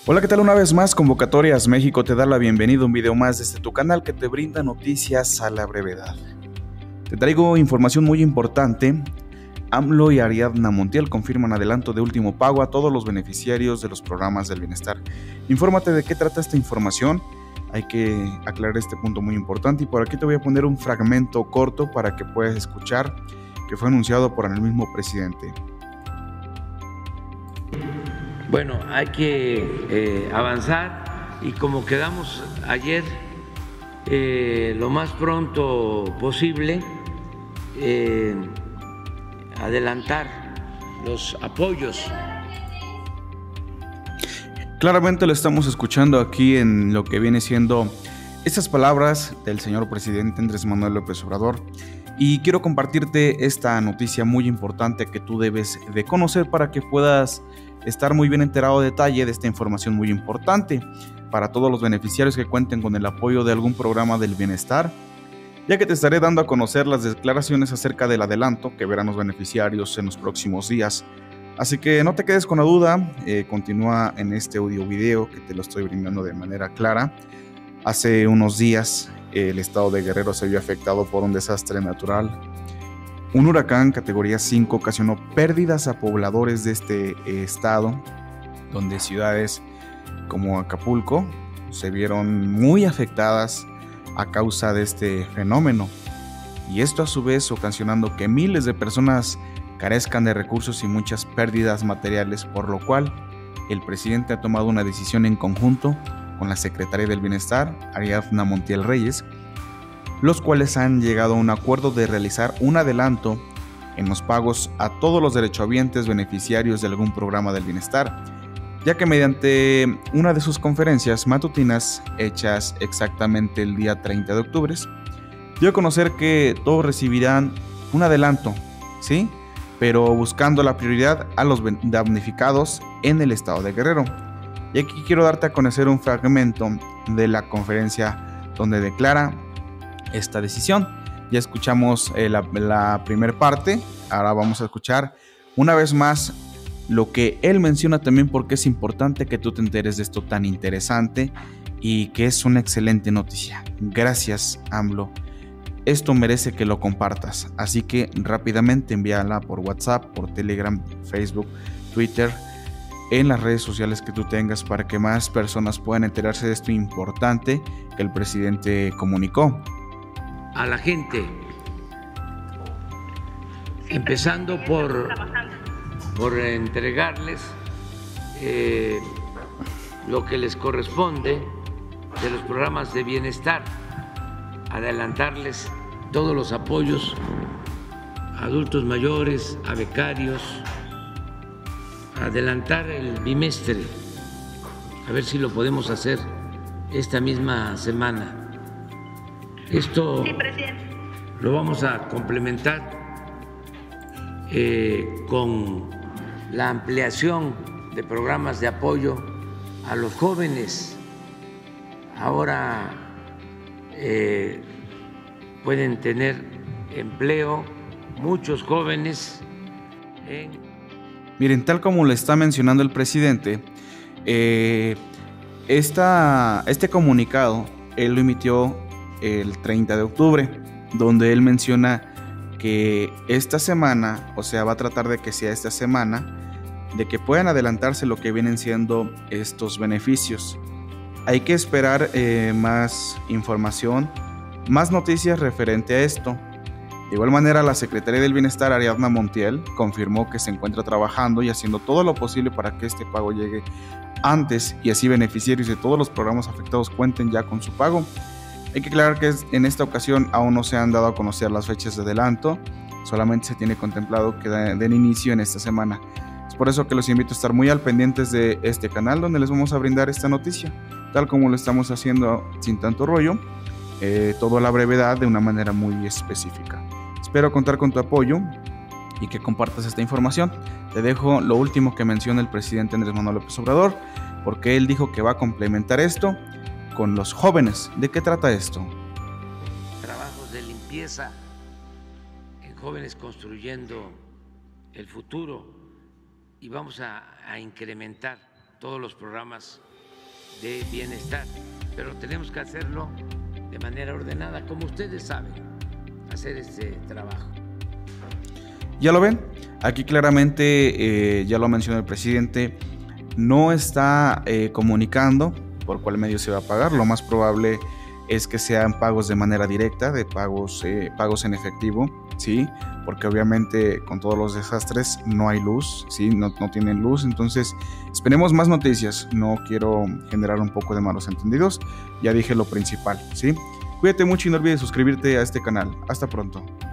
Hola, ¿qué tal? Una vez más, Convocatorias México te da la bienvenida a un video más desde tu canal que te brinda noticias a la brevedad. Te traigo información muy importante. AMLO y Ariadna Montiel confirman adelanto de último pago a todos los beneficiarios de los programas del bienestar. Infórmate de qué trata esta información. Hay que aclarar este punto muy importante y por aquí te voy a poner un fragmento corto para que puedas escuchar que fue anunciado por el mismo presidente. Bueno, hay que avanzar y como quedamos ayer, lo más pronto posible, adelantar los apoyos. Claramente lo estamos escuchando aquí en lo que viene siendo estas palabras del señor presidente Andrés Manuel López Obrador. Y quiero compartirte esta noticia muy importante que tú debes de conocer para que puedas estar muy bien enterado a detalle de esta información muy importante para todos los beneficiarios que cuenten con el apoyo de algún programa del bienestar, ya que te estaré dando a conocer las declaraciones acerca del adelanto que verán los beneficiarios en los próximos días. Así que no te quedes con la duda, continúa en este audio video que te lo estoy brindando de manera clara. Hace unos días el estado de Guerrero se vio afectado por un desastre natural. Un huracán categoría 5 ocasionó pérdidas a pobladores de este estado, donde ciudades como Acapulco se vieron muy afectadas a causa de este fenómeno. Y esto a su vez ocasionando que miles de personas carezcan de recursos y muchas pérdidas materiales, por lo cual el presidente ha tomado una decisión en conjunto con la secretaria del Bienestar, Ariadna Montiel Reyes, los cuales han llegado a un acuerdo de realizar un adelanto en los pagos a todos los derechohabientes beneficiarios de algún programa del bienestar, ya que mediante una de sus conferencias matutinas, hechas exactamente el día 30 de octubre, dio a conocer que todos recibirán un adelanto, ¿sí? Pero buscando la prioridad a los damnificados en el estado de Guerrero. Y aquí quiero darte a conocer un fragmento de la conferencia donde declara esta decisión. Ya escuchamos la primera parte, ahora vamos a escuchar una vez más lo que él menciona también, porque es importante que tú te enteres de esto tan interesante y que es una excelente noticia. Gracias, AMLO. Esto merece que lo compartas, así que rápidamente envíala por WhatsApp, por Telegram, Facebook, Twitter, en las redes sociales que tú tengas para que más personas puedan enterarse de esto importante que el presidente comunicó a la gente, empezando por entregarles lo que les corresponde de los programas de bienestar, adelantarles todos los apoyos a adultos mayores, a becarios, adelantar el bimestre, a ver si lo podemos hacer esta misma semana. Esto lo vamos a complementar con la ampliación de programas de apoyo a los jóvenes. Ahora pueden tener empleo muchos jóvenes Miren, tal como le está mencionando el presidente, este comunicado él lo emitió el 30 de octubre, donde él menciona que esta semana, o sea, va a tratar de que sea esta semana, de que puedan adelantarse lo que vienen siendo estos beneficios. Hay que esperar más información, más noticias referente a esto. De igual manera, la secretaria del Bienestar, Ariadna Montiel, confirmó que se encuentra trabajando y haciendo todo lo posible para que este pago llegue antes y así beneficiarios de todos los programas afectados cuenten ya con su pago. Hay que aclarar que en esta ocasión aún no se han dado a conocer las fechas de adelanto, solamente se tiene contemplado que den inicio en esta semana. Es por eso que los invito a estar muy al pendientes de este canal donde les vamos a brindar esta noticia, tal como lo estamos haciendo sin tanto rollo, todo a la brevedad de una manera muy específica. Espero contar con tu apoyo y que compartas esta información. Te dejo lo último que menciona el presidente Andrés Manuel López Obrador, porque él dijo que va a complementar esto con los jóvenes. ¿De qué trata esto? Trabajos de limpieza en Jóvenes Construyendo el Futuro, y vamos a incrementar todos los programas de bienestar, pero tenemos que hacerlo de manera ordenada, como ustedes saben hacer este trabajo. Ya lo ven, aquí claramente, ya lo mencionó el presidente, no está comunicando por cuál medio se va a pagar. Lo más probable es que sean pagos de manera directa, de pagos en efectivo, ¿sí? Porque obviamente con todos los desastres no hay luz, ¿sí? No tienen luz, entonces esperemos más noticias. No quiero generar un poco de malos entendidos, ya dije lo principal, ¿sí? Cuídate mucho y no olvides suscribirte a este canal. Hasta pronto.